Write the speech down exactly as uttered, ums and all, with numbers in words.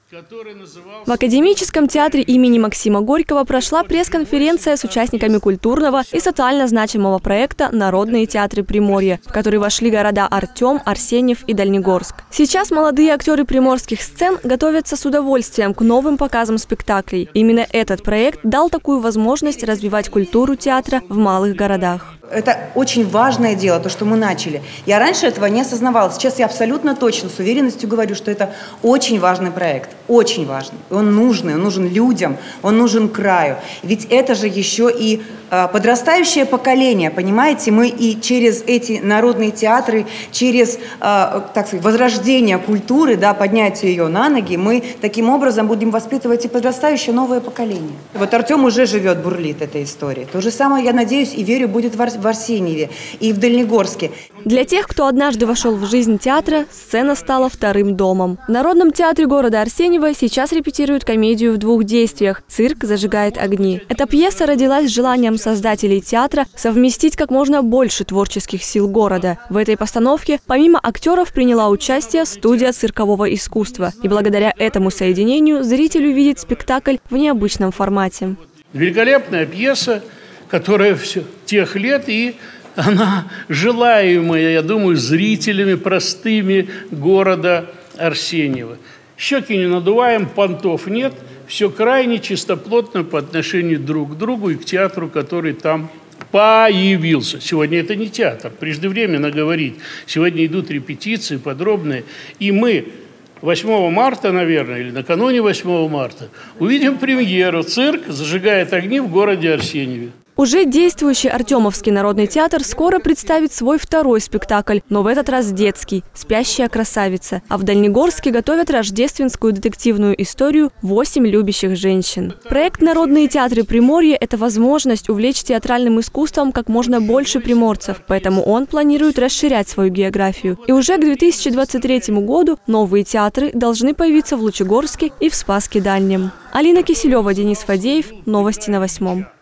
В Академическом театре имени Максима Горького прошла пресс-конференция с участниками культурного и социально значимого проекта «Народные театры Приморья», в который вошли города Артем, Арсеньев и Дальнегорск. Сейчас молодые актеры приморских сцен готовятся с удовольствием к новым показам спектаклей. Именно этот проект дал такую возможность развивать культуру театра в малых городах. Это очень важное дело, то, что мы начали. Я раньше этого не осознавала. Сейчас я абсолютно точно, с уверенностью говорю, что это очень важный проект. Очень важный. Он нужный, он нужен людям, он нужен краю. Ведь это же еще и э, подрастающее поколение, понимаете? Мы и через эти народные театры, через, э, так сказать, возрождение культуры, да, поднятие ее на ноги, мы таким образом будем воспитывать и подрастающее новое поколение. Вот Артем уже живет, бурлит этой истории. То же самое, я надеюсь и верю, будет в в Арсеньеве и в Дальнегорске. Для тех, кто однажды вошел в жизнь театра, сцена стала вторым домом. В Народном театре города Арсеньева сейчас репетируют комедию в двух действиях «Цирк зажигает огни». Эта пьеса родилась с желанием создателей театра совместить как можно больше творческих сил города. В этой постановке помимо актеров приняла участие студия циркового искусства. И благодаря этому соединению зритель увидит спектакль в необычном формате. Великолепная пьеса, которая все тех лет, и она желаемая, я думаю, зрителями простыми города Арсеньева. Щеки не надуваем, понтов нет, все крайне чистоплотно по отношению друг к другу и к театру, который там появился. Сегодня это не театр, преждевременно говорить. Сегодня идут репетиции подробные, и мы восьмого марта, наверное, или накануне восьмого марта увидим премьеру «Цирк зажигает огни» в городе Арсеньеве. Уже действующий Артемовский народный театр скоро представит свой второй спектакль, но в этот раз детский «Спящая красавица». А в Дальнегорске готовят рождественскую детективную историю «Восемь любящих женщин». Проект «Народные театры Приморья» – это возможность увлечь театральным искусством как можно больше приморцев, поэтому он планирует расширять свою географию. И уже к две тысячи двадцать третьему году новые театры должны появиться в Лучегорске и в Спасске-Дальнем. Алина Киселева, Денис Фадеев. Новости на восьмом.